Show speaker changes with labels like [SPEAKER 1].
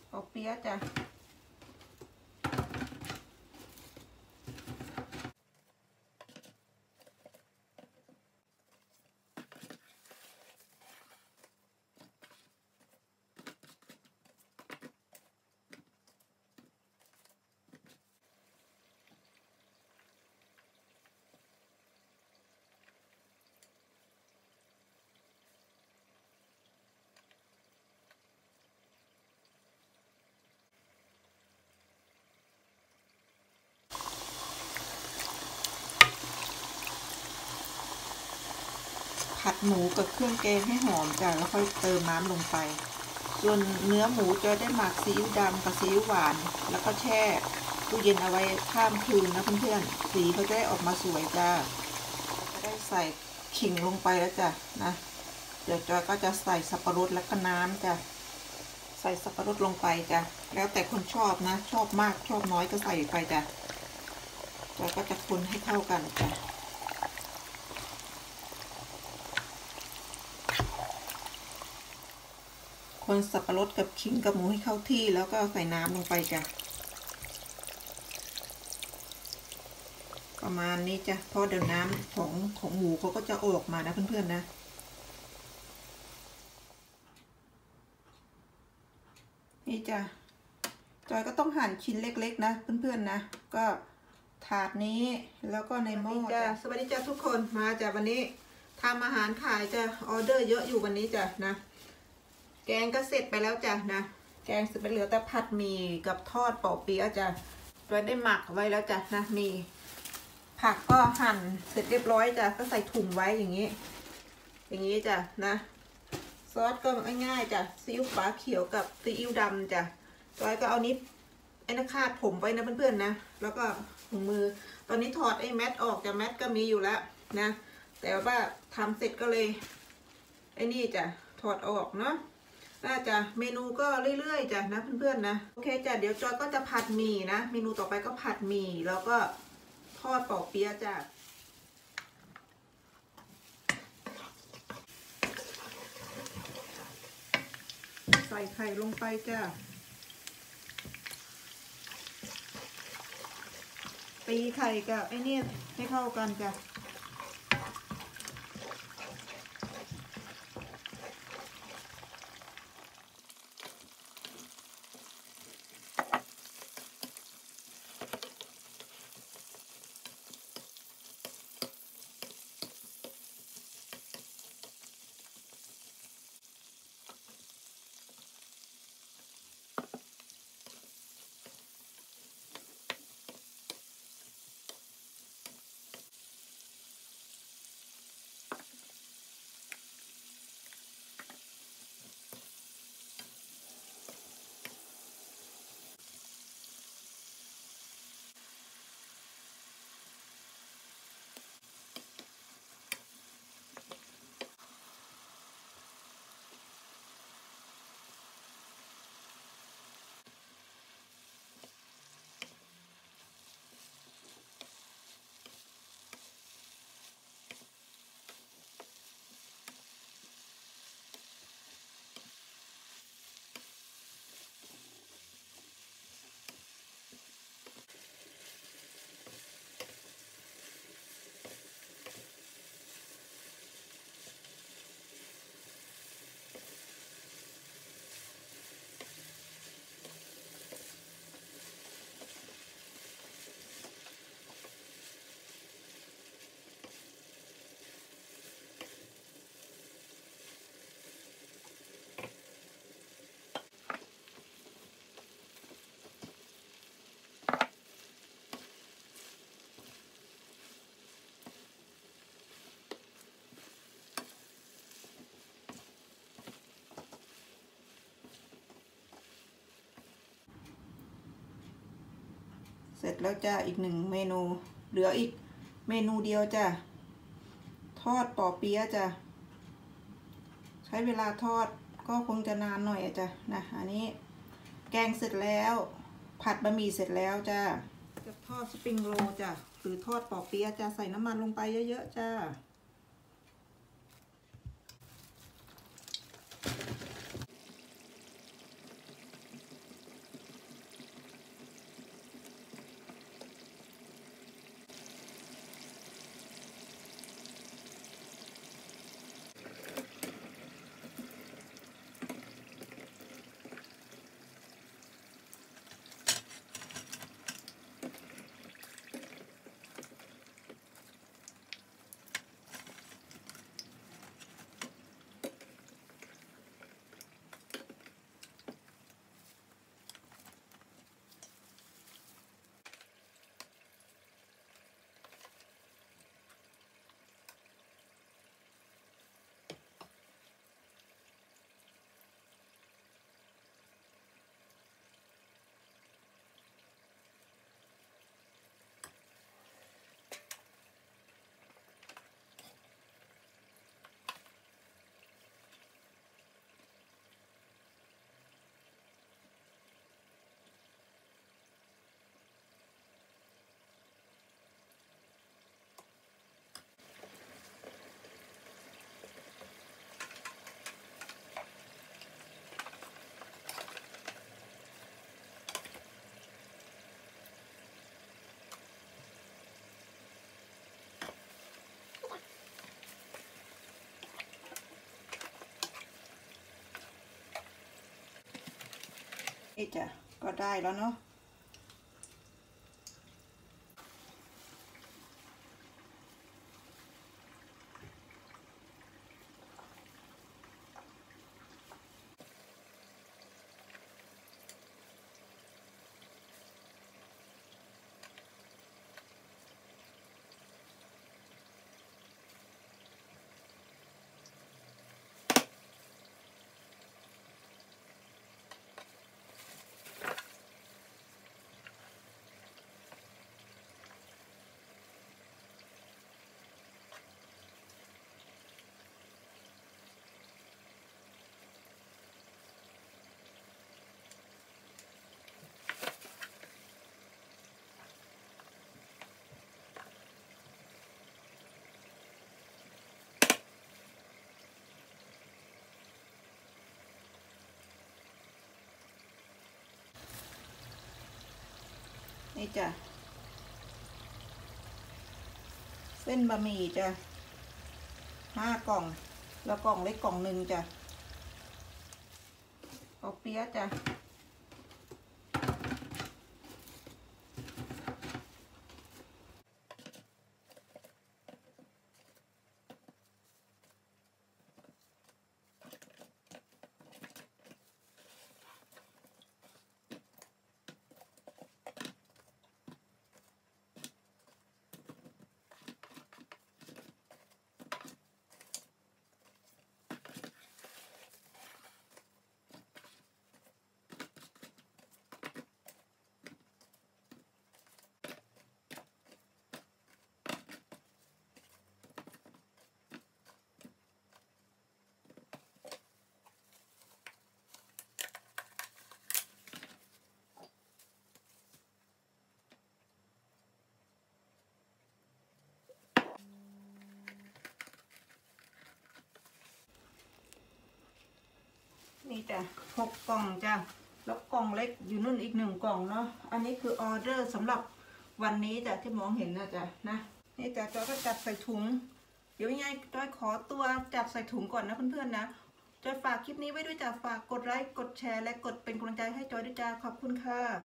[SPEAKER 1] ปอเปี๊ยะจ้ะผัดหมูกับเครื่องแกงให้หอมจ้ะแล้วค่อยเติมน้ำลงไปส่วนเนื้อหมูจะได้หมักซีอิ๊วดำกับซีอิ๊วหวานแล้วก็แช่ตู้เย็นเอาไว้ข้ามคืนนะเพื่อนๆสีเขาจะได้ออกมาสวยจ้าจะได้ใส่ขิงลงไปแล้วจ้ะนะเดี๋ยวจอยก็จะใส่สับปะรดแล้วก็น้ำจ้ะใส่สับปะรดลงไปจ้ะแล้วแต่คนชอบนะชอบมากชอบน้อยก็ใส่ไปจ้ะจอยก็จะคนให้เข้ากันจ้ะคนสับปะรดกับขิงกับหมูให้เข้าที่แล้วก็ใส่น้ำลงไปจ้ะประมาณนี้จ้ะเพราะเดี๋ยวน้ำของหมูเขาก็จะออกมานะเพื่อนๆนะนี่จ้ะจอยก็ต้องหั่นชิ้นเล็กๆนะเพื่อนๆนะก็ถาดนี้แล้วก็ในหม้อจ้ะสวัสดีจ้ะทุกคนมาจ้ะวันนี้ทำอาหารขายจ้ะออเดอร์เยอะอยู่วันนี้จ้ะนะแกงก็เสร็จไปแล้วจ้ะนะแกงเสร็จไปเหลือแต่ผัดหมี่กับทอดปอเปี๊ยะจ้ะจอยได้หมักไว้แล้วจ้ะนะมีผักก็หั่นเสร็จเรียบร้อยจ้ะก็ใส่ถุงไว้อย่างนี้จ้ะนะซอสก็ง่ายๆจ้ะซีอิ๊วฝาเขียวกับซีอิ๊วดำจ้ะจอยก็เอานิดไอ้นะคาดผมไว้นะเพื่อนๆนะแล้วก็ถุงมือตอนนี้ถอดไอ้แมสออกจ้ะแมสก็มีอยู่แล้วนะแต่ว่าทำเสร็จก็เลยไอ้นี่จ้ะถอดออกเนาะน่าจะเมนูก็เรื่อยๆจ้ะนะเพื่อนๆนะโอเคจ้ะเดี๋ยวจอยก็จะผัดหมี่นะเมนูต่อไปก็ผัดหมี่แล้วก็ทอดปอเปี๊ยะจ้ะใส่ไข่ลงไปจ้ะตีไข่กับไอ้นี่ให้เข้ากันจ้ะเสร็จแล้วจ้ะอีกหนึ่งเมนูเหลืออีกเมนูเดียวจ้ะทอดปอเปี๊ยะจ้ะใช้เวลาทอดก็คงจะนานหน่อยจ้ะนะอันนี้แกงเสร็จแล้วผัดบะหมี่เสร็จแล้วจ้ะจะทอดสปริงโรลจ้ะหรือทอดปอเปี๊ยะจ้ะใส่น้ำมันลงไปเยอะๆจ้ะนี่จ้ะก็ได้แล้วเนาะนี่จ้ะเส้นบะหมี่จ้ะ5 กล่องแล้วกล่องเล็กกล่องหนึ่งจ้ะเอาเปี๊ยะจ้ะนี่จ้ะ6 กล่องจ้ะแล้วกล่องเล็กอยู่นู่นอีก1 กล่องเนาะอันนี้คือออเดอร์สำหรับวันนี้จ้ะที่มองเห็นนะจ้ะนะนี่จ้ะจอยก็จัดใส่ถุงเดี๋ยวยังไงจอยขอตัวจัดใส่ถุงก่อนนะเพื่อนๆนะจอยฝากคลิปนี้ไว้ด้วยจ้ะฝากกดไลค์กดแชร์และกดเป็นกำลังใจให้จอยด้วยจ้ะขอบคุณค่ะ